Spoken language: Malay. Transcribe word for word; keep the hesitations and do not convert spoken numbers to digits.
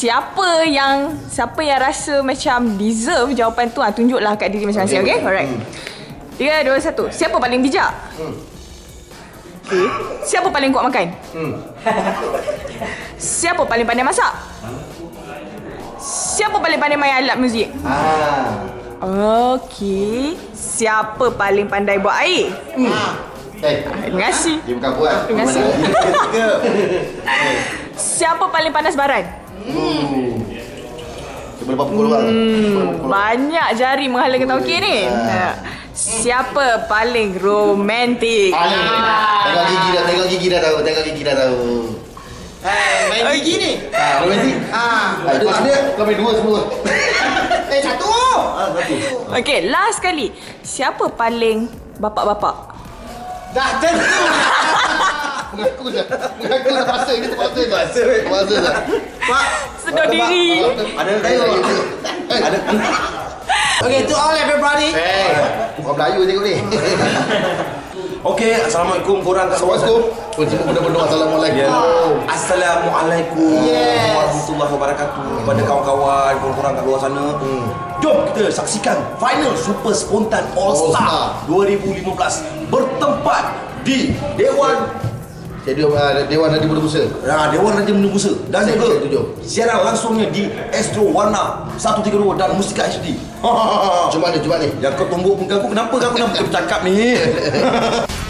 siapa yang siapa yang rasa macam deserve jawapan tu, ah, tunjuklah kat diri masing-masing. Okay, okay? Alright. Tiga, dua, satu. Siapa paling bijak? Hmm. Okay. Siapa paling kuat makan? Hmm. Siapa paling pandai masak? Siapa paling pandai main alat muzik? Ah. Okey. Siapa paling pandai buat air? Hmm. Eh, terima kasih. Dia bukan buat. Terima kasih. Siapa paling panas baran? Hmm. Dia boleh pukul orang. Hmm. Banyak jari menghalangkan tauki ni. Ha. Siapa paling romantik? Ah. Tengok gigi dah, tengok gigi dah tahu, tengok gigi dah tahu. Eh, main gigi ni. Ah, romantik. Ah, ada ada. Kau main dua semua. Eh, satu. Ah, satu. Okey, last kali. Siapa paling bapak-bapak? Dah tentu. Mengaku dah. Mengaku dah terpaksa, ini terpaksa. Terpaksa. Terpaksa dah. Pak, sedar diri. Ada kayu. Ada. Okay, to all everybody. Eh, orang Melayu tengok ni. Okey, assalamualaikum korang kat luar. Assalamualaikum. Pun semua benda-benda assalamualaikum. Assalamualaikum Yes. warahmatullahi wabarakatuh kepada kawan-kawan korang kat luar sana. Hmm. Jom kita saksikan final Super Spontan All Star dua ribu lima belas bertempat di Dewan Stadium uh, Dewan Nadi Busa. Ya, Dewan Raja Benda Busa dan Sektor juga tujuh. siaran langsungnya di Astro Warna seratus tiga puluh dua dan Mustika H D. Cuma ni, cuma ni. Yang kau tumbuk muka aku, kenapa kau kenapa bercakap ni?